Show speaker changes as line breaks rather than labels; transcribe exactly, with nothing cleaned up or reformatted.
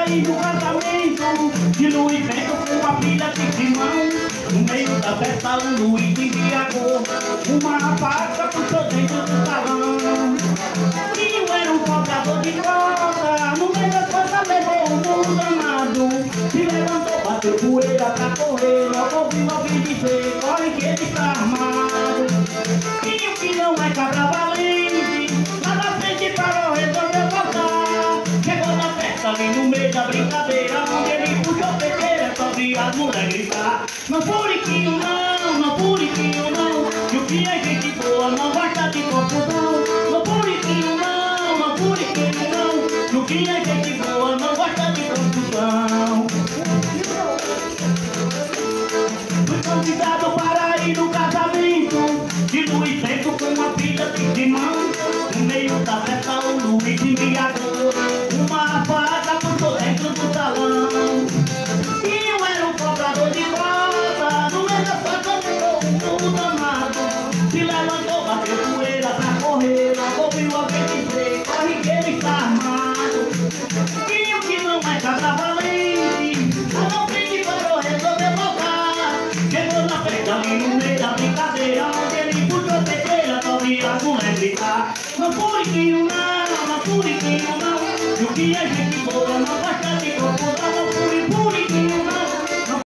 aí no casamento de Luiz Bento com a filha de Simão. No meio da festa o Luiz embriagou, uma rapaz puxou dentro do salão. Quinho era um cobrador de corda, no meio da coisa levou o mundo danado. Se levantou, bateu poeira pra correr, logo ouviu alguém dizer, corre que ele tá armado. Quinho que não é cabra valente, lá na frente parou, resolveu voltar. Chegou na festa ali no meio da brincadeira, onde ele puxou peteira, só via as mulheres gritar. Não puriquinho não, não puriquinho não, que o que é gente boa não gosta de confusão. Não puriquinho não, não puriquinho não, que o que é gente boa não gosta de confusão. Fui convidado para ir no casamento de Luiz Bento com a filha de Simão. No meio da festa o Luiz embriagou, uma rapaz puxou dentro do salão. E eu era um cobrador de corda, no meio da festa ficou um mundo danado. Se levantou, bateu poeira pra correr, logo ouviu alguém dizer, corre que ele está armado. E o que não é cabra valente, a não frente parou, resolveu voltar. Chegou na frente ali no meio da brincadeira, onde ele puxou peteira, só via as mulheres gritar. Não puriquinho não, não puriquinho não, e o que é gente boa não gosta de confusão. Não puri, puri